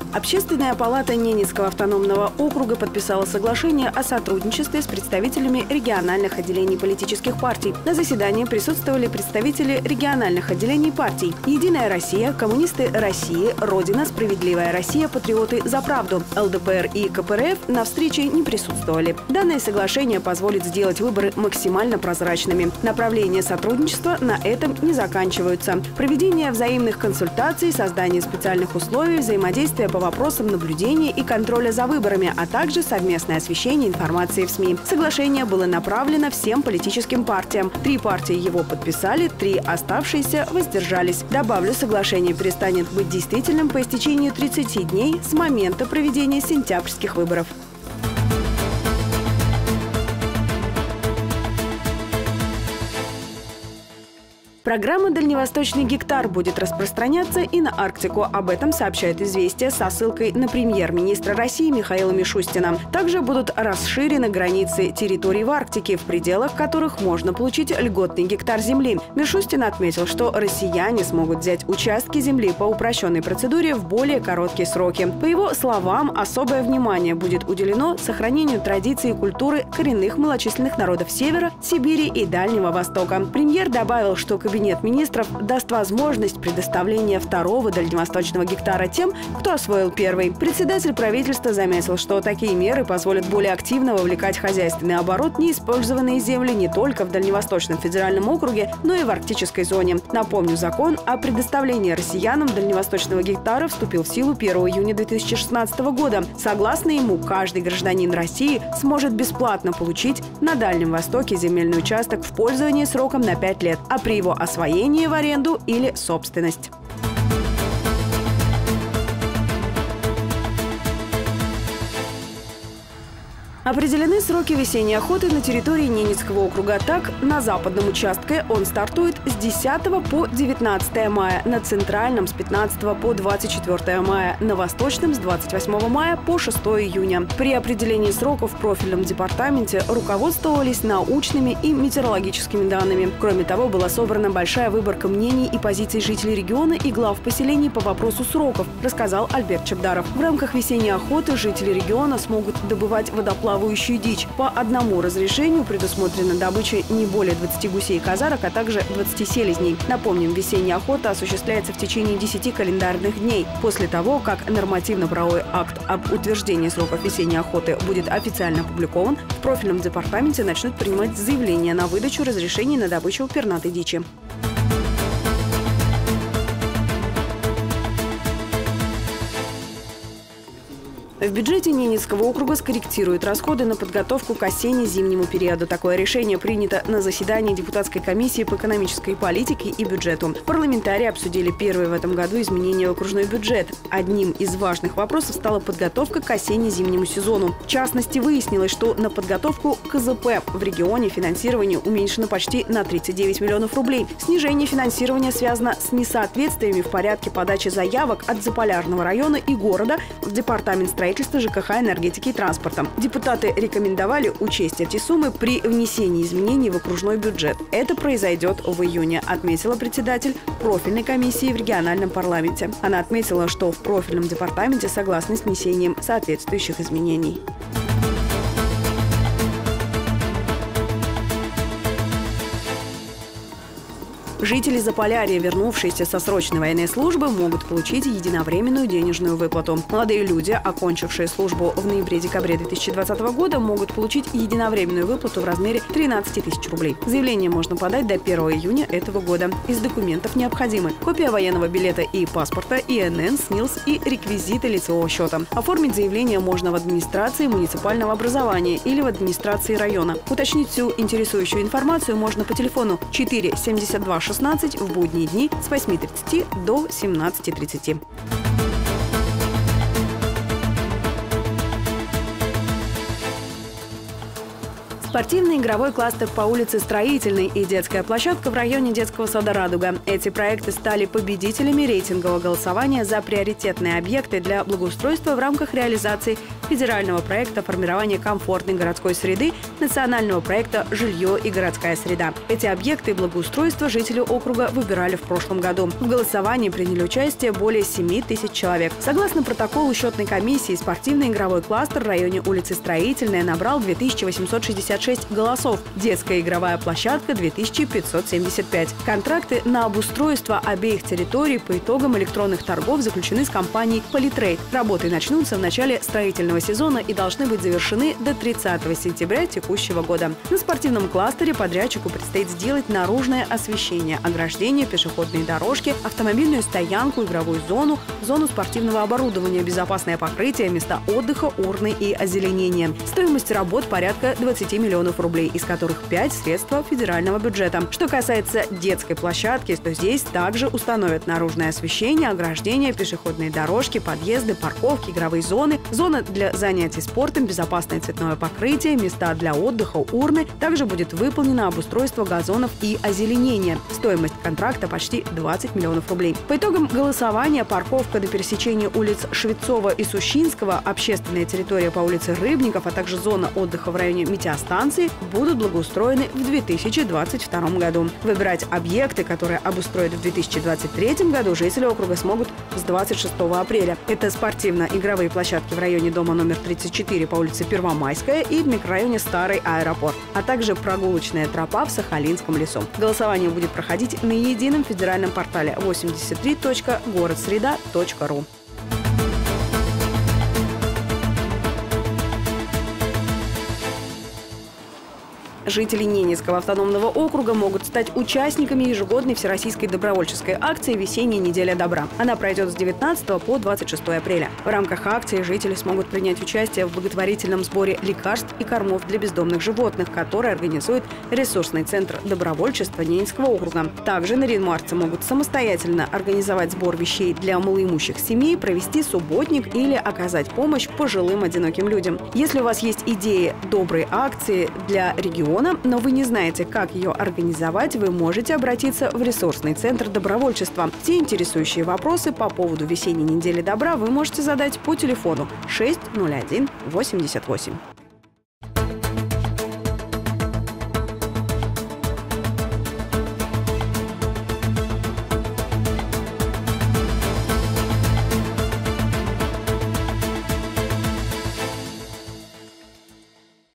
Общественная палата Ненецкого автономного округа подписала соглашение о сотрудничестве с представителями региональных отделений политических партий. На заседании присутствовали представители региональных отделений партий «Единая Россия», «Коммунисты России», «Родина», «Справедливая Россия», «Патриоты за правду». ЛДПР и КПРФ на встрече не присутствовали. Данное соглашение позволит сделать выборы максимально прозрачными. Направления сотрудничества на этом не заканчиваются. Проведение взаимных консультаций, создание специальных условий, взаимодействие по вопросам наблюдения и контроля за выборами, а также совместное освещение информации в СМИ. Соглашение было направлено всем политическим партиям. 3 партии его подписали, 3 оставшиеся воздержались. Добавлю, соглашение перестанет быть действительным по истечению 30 дней с момента проведения сентябрьских выборов. Программа «Дальневосточный гектар» будет распространяться и на Арктику. Об этом сообщает «Известия» со ссылкой на премьер-министра России Михаила Мишустина. Также будут расширены границы территорий в Арктике, в пределах которых можно получить льготный гектар земли. Мишустин отметил, что россияне смогут взять участки земли по упрощенной процедуре в более короткие сроки. По его словам, особое внимание будет уделено сохранению традиций и культуры коренных малочисленных народов Севера, Сибири и Дальнего Востока. Премьер добавил, что Кабинет министров даст возможность предоставления 2-го дальневосточного гектара тем, кто освоил 1-й. Председатель правительства заметил, что такие меры позволят более активно вовлекать в хозяйственный оборот неиспользованные земли не только в Дальневосточном федеральном округе, но и в арктической зоне. Напомню, закон о предоставлении россиянам дальневосточного гектара вступил в силу 1 июня 2016 года. Согласно ему, каждый гражданин России сможет бесплатно получить на Дальнем Востоке земельный участок в пользование сроком на 5 лет, а при его освоение в аренду или собственность. Определены сроки весенней охоты на территории Ненецкого округа. Так, на западном участке он стартует с 10 по 19 мая, на центральном с 15 по 24 мая, на восточном с 28 мая по 6 июня. При определении сроков в профильном департаменте руководствовались научными и метеорологическими данными. Кроме того, была собрана большая выборка мнений и позиций жителей региона и глав поселений по вопросу сроков, рассказал Альберт Чебдаров. В рамках весенней охоты жители региона смогут добывать водоплавающую дичь. По одному разрешению предусмотрена добыча не более 20 гусей и казарок, а также 20 селезней. Напомним, весенняя охота осуществляется в течение 10 календарных дней. После того, как нормативно-правовой акт об утверждении сроков весенней охоты будет официально опубликован, в профильном департаменте начнут принимать заявления на выдачу разрешений на добычу пернатой дичи. В бюджете Ненецкого округа скорректируют расходы на подготовку к осенне-зимнему периоду. Такое решение принято на заседании депутатской комиссии по экономической политике и бюджету. Парламентарии обсудили первые в этом году изменения в окружной бюджет. Одним из важных вопросов стала подготовка к осенне-зимнему сезону. В частности, выяснилось, что на подготовку к КЗП в регионе финансирование уменьшено почти на 39 миллионов рублей. Снижение финансирования связано с несоответствиями в порядке подачи заявок от Заполярного района и города в департамент строительства, ЖКХ, энергетики и транспорта. Депутаты рекомендовали учесть эти суммы при внесении изменений в окружной бюджет. Это произойдет в июне, отметила председатель профильной комиссии в региональном парламенте. Она отметила, что в профильном департаменте согласны с внесением соответствующих изменений. Жители Заполярья, вернувшиеся со срочной военной службы, могут получить единовременную денежную выплату. Молодые люди, окончившие службу в ноябре-декабре 2020 года, могут получить единовременную выплату в размере 13 тысяч рублей. Заявление можно подать до 1 июня этого года. Из документов необходимы копия военного билета и паспорта, ИНН, СНИЛС и реквизиты лицевого счета. Оформить заявление можно в администрации муниципального образования или в администрации района. Уточнить всю интересующую информацию можно по телефону 4 72 16 в будние дни с 8:30 до 17:30. Спортивный игровой кластер по улице Строительной и детская площадка в районе детского сада «Радуга». Эти проекты стали победителями рейтингового голосования за приоритетные объекты для благоустройства в рамках реализации федерального проекта формирования комфортной городской среды, национального проекта «Жилье и городская среда». Эти объекты благоустройства жители округа выбирали в прошлом году. В голосовании приняли участие более 7 тысяч человек. Согласно протоколу счетной комиссии, спортивный игровой кластер в районе улицы Строительная набрал 2866 голосов. Детская игровая площадка – 2575. Контракты на обустройство обеих территорий по итогам электронных торгов заключены с компанией «Политрейд». Работы начнутся в начале строительного сезона и должны быть завершены до 30 сентября текущего года. На спортивном кластере подрядчику предстоит сделать наружное освещение, ограждение, пешеходные дорожки, автомобильную стоянку, игровую зону, зону спортивного оборудования, безопасное покрытие, места отдыха, урны и озеленение. Стоимость работ порядка 20 миллионов рублей, из которых 5 средства федерального бюджета. Что касается детской площадки, то здесь также установят наружное освещение, ограждение, пешеходные дорожки, подъезды, парковки, игровые зоны, зона для занятий спортом, безопасное цветное покрытие, места для отдыха, урны. Также будет выполнено обустройство газонов и озеленение. Стоимость контракта почти 20 миллионов рублей. По итогам голосования парковка до пересечения улиц Швецова и Сущинского, общественная территория по улице Рыбников, а также зона отдыха в районе метеостанции будут благоустроены в 2022 году. Выбирать объекты, которые обустроят в 2023 году, жители округа смогут с 26 апреля. Это спортивно-игровые площадки в районе дома номер 34 по улице Первомайская и в микрорайоне Старый аэропорт, а также прогулочная тропа в Сахалинском лесу. Голосование будет проходить на едином федеральном портале 83.городсреда.ру. Жители Ненецкого автономного округа могут стать участниками ежегодной всероссийской добровольческой акции «Весенняя неделя добра». Она пройдет с 19 по 26 апреля. В рамках акции жители смогут принять участие в благотворительном сборе лекарств и кормов для бездомных животных, который организует ресурсный центр добровольчества Ненецкого округа. Также наринмарцы могут самостоятельно организовать сбор вещей для малоимущих семей, провести субботник или оказать помощь пожилым одиноким людям. Если у вас есть идеи доброй акции для региона, но вы не знаете, как ее организовать, вы можете обратиться в ресурсный центр добровольчества. Все интересующие вопросы по поводу весенней недели добра вы можете задать по телефону 601 88.